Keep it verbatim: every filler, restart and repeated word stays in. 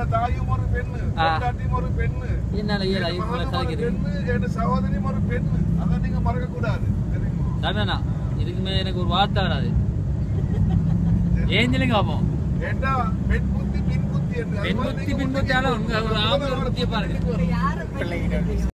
என் தாயும் ஒரு பெண்ணு, பொண்டாட்டியும் ஒரு பெண்ணு, என் சகோதரியும் ஒரு பெண்ணு. அதை நீங்க மறக்க கூடாது. தெரியுமா? இதுக்குமே எனக்கு ஒரு வார்த்தை வராது. ஏன் சொல்லுங்க பாப்போம். ஏண்டா பெண் புத்தி பின் புத்தி என்று பெண் புத்தி பின் புத்தியால ஒரு ஆம்பளை புத்தியை பாருங்க.